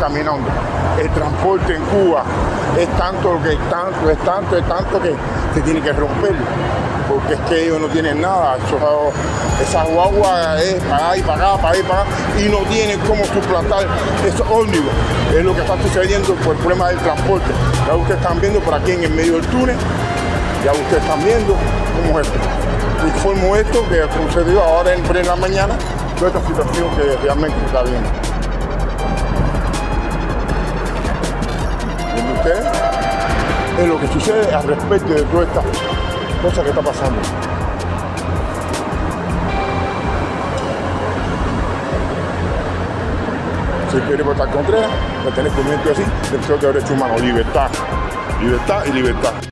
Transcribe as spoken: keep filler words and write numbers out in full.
caminando. El transporte en Cuba es tanto, que es tanto, es tanto, es tanto que se tiene que romper, porque es que ellos no tienen nada. Eso, esa guagua es para ahí, para acá, para ahí, para acá, y no tienen cómo suplantar esos ómnibus. Es lo que está sucediendo por el problema del transporte. Ya ustedes están viendo por aquí en el medio del túnel, ya ustedes están viendo cómo es esto. Informo esto que sucedió ahora en, en la mañana, toda esta situación que realmente se está viendo. ¿Ven ustedes? Es lo que sucede al respecto de toda esta cosa que está pasando. Si queremos estar contra ella, la tenés pendiente así, del Centro de Derechos Humanos. Libertad, libertad y libertad.